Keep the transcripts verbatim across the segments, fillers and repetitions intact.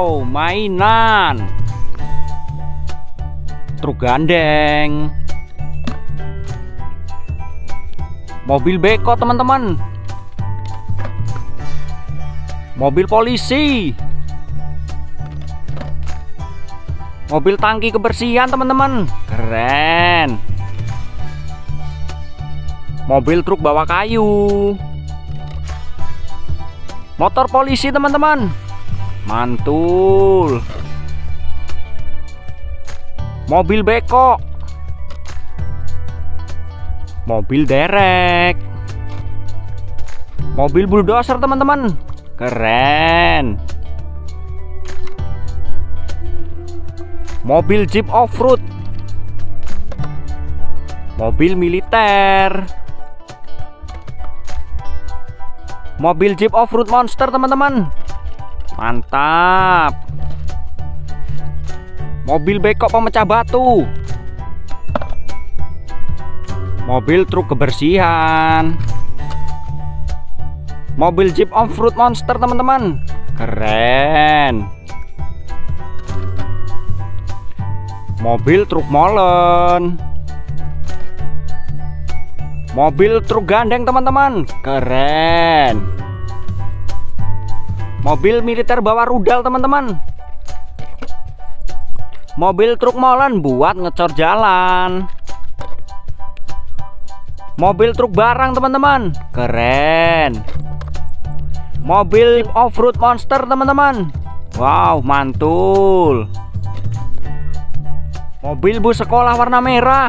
Wow, mainan truk gandeng, mobil beko teman-teman, mobil polisi, mobil tangki kebersihan teman-teman, keren. Mobil truk bawa kayu, motor polisi teman-teman, mantul. Mobil beko, mobil derek, mobil bulldozer teman-teman, keren. Mobil jeep off-road, mobil militer, mobil jeep off-road monster teman-teman, mantap. Mobil beko pemecah batu, mobil truk kebersihan, mobil jeep off-road monster teman-teman, keren. Mobil truk molen, mobil truk gandeng teman-teman, keren. Mobil militer bawa rudal teman-teman, mobil truk molen buat ngecor jalan, mobil truk barang teman-teman, keren. Mobil off-road monster teman-teman, wow, mantul. Mobil bus sekolah warna merah,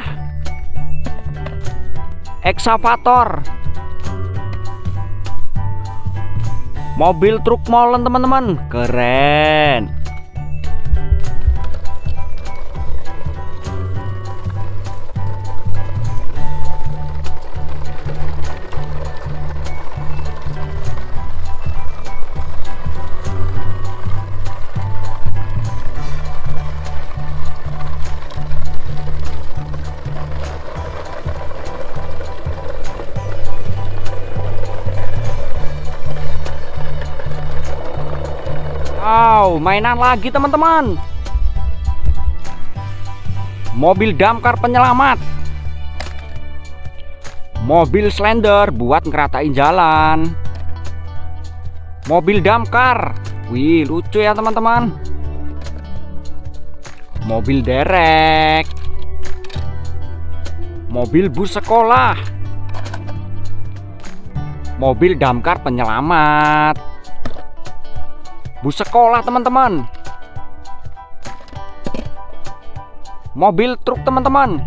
eksavator, mobil truk molen teman-teman, keren. Wow, mainan lagi teman-teman. Mobil damkar penyelamat, mobil slender buat ngeratain jalan, mobil damkar, wih lucu ya teman-teman. Mobil derek, mobil bus sekolah, mobil damkar penyelamat, bus sekolah teman-teman, mobil truk teman-teman,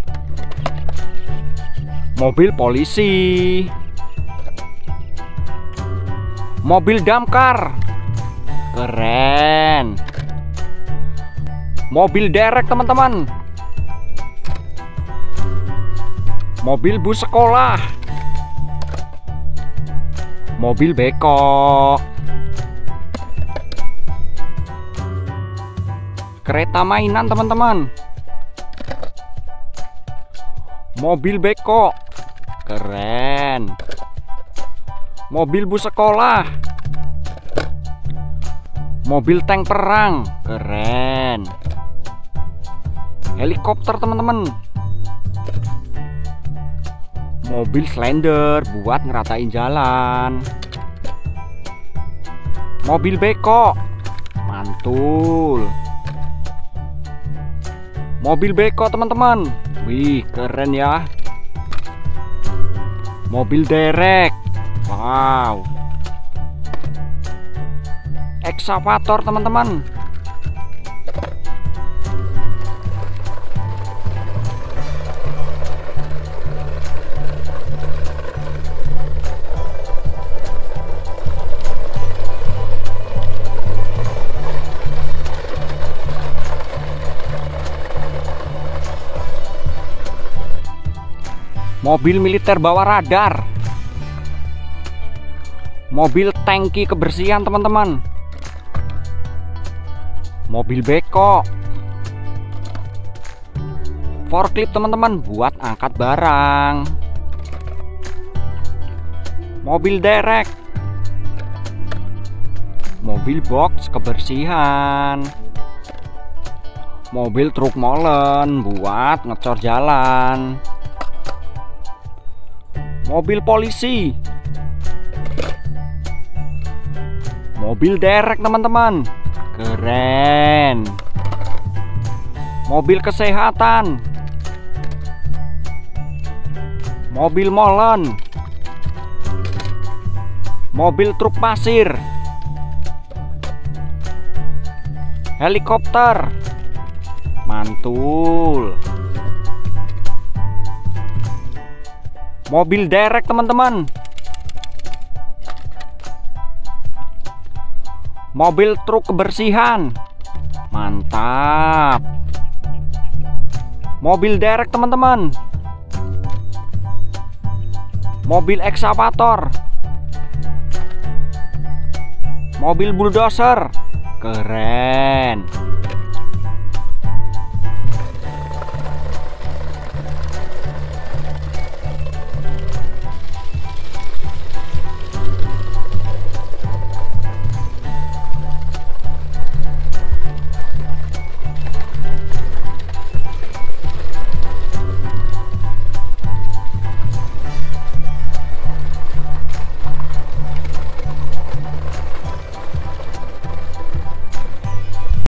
mobil polisi, mobil damkar, keren. Mobil derek teman-teman, mobil bus sekolah, mobil beko, kereta mainan teman-teman, mobil beko, keren. Mobil bus sekolah, mobil tank perang, keren. Helikopter teman-teman, mobil slender buat ngeratain jalan, mobil beko, mantul. Mobil beko teman-teman, wih keren ya. Mobil derek, wow. Eksavator teman-teman, mobil militer bawa radar, mobil tangki kebersihan teman-teman, mobil beko, forklift teman-teman buat angkat barang, mobil derek, Mobil box kebersihan. Mobil truk molen buat ngecor jalan. Mobil polisi. Mobil derek teman-teman, keren. Mobil kesehatan. Mobil molen. Mobil truk pasir. Helikopter. Mantul. Mobil derek teman-teman. Mobil truk kebersihan. Mantap. Mobil derek teman-teman. Mobil ekskavator. Mobil bulldozer. Keren.